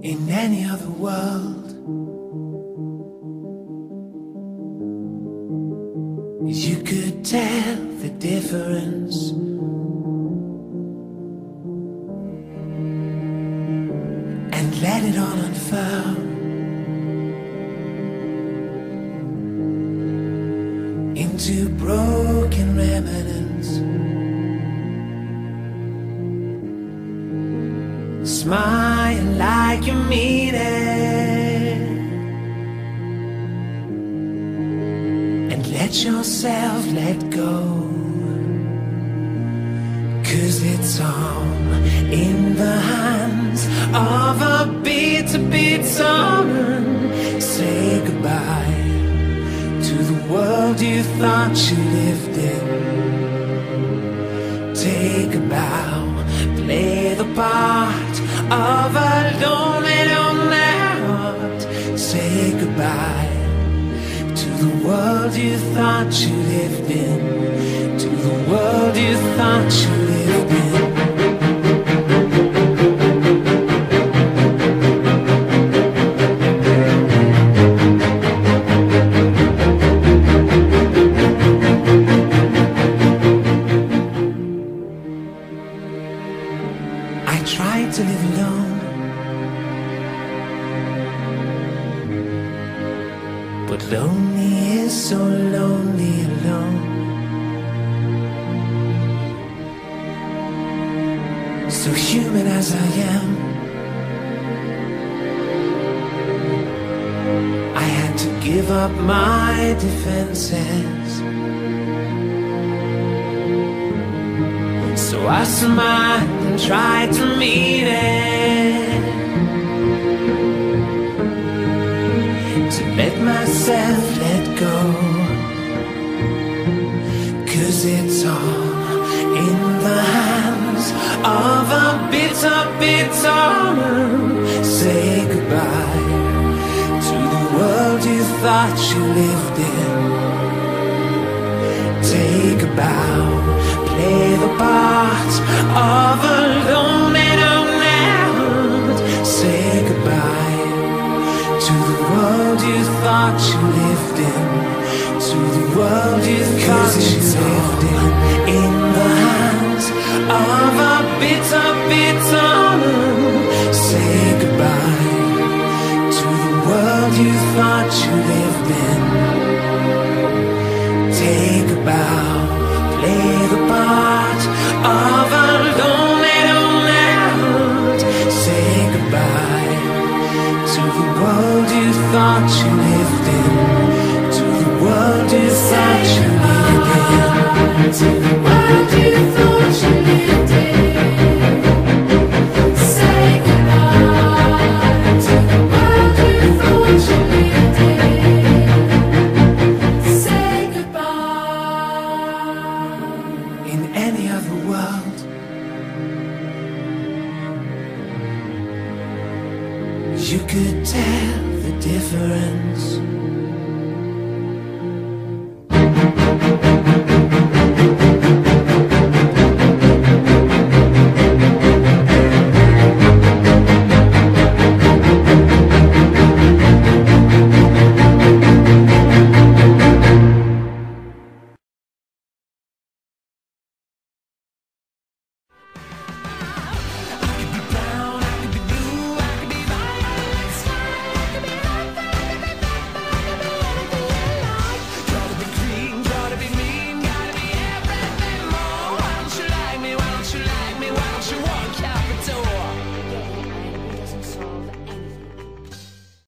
in any other world. You could tell the difference. And let it all unfurl into broken remnants. Smile like you mean it, and let yourself let go, 'cause it's all in the hands of a beat-to-beat song. Say goodbye to the world you thought you lived in. Take a bow, play the part of a lonely, lonely heart. Say goodbye to the world you thought you lived in, to the world you thought you lived in. To live alone, but lonely is so lonely alone. So human as I am, I had to give up my defenses. So I smiled and tried to meet it, to let myself let go, 'cause it's all in the hands of a bitter, bitter man. Say goodbye to the world you thought you lived in. Take a bow, play the part of a lonely, lonely heart. Say goodbye to the world you thought you lived in, to the world you thought you lived in the hands of a bitter, bitter man. Say goodbye to the world you thought you lived in. Take a bow, play the part of a lonely, lonely heart. Say goodbye to the world you thought you lived in, to the world you thought you lived in, to the world you thought you lived in. Say goodbye to the world you thought you lived in. Say goodbye. In any other world, you could tell the difference.